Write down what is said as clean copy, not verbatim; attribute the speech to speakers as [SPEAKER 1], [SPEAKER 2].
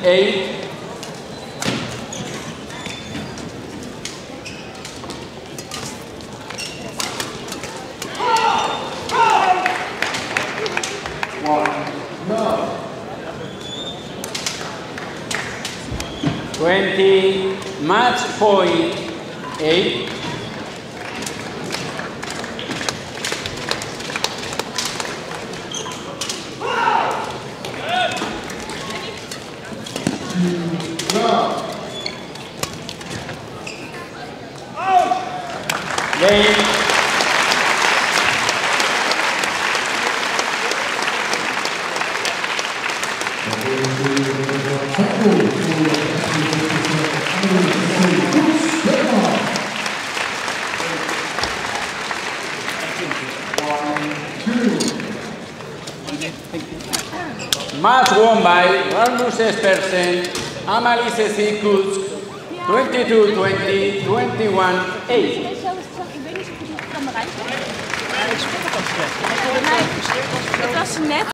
[SPEAKER 1] 8.
[SPEAKER 2] No.
[SPEAKER 1] 20, match point 8. Lane. Match won by Rasmus Espersen, Amalie Cécile Kutsk, 22-20, 21-8.
[SPEAKER 3] Het was net.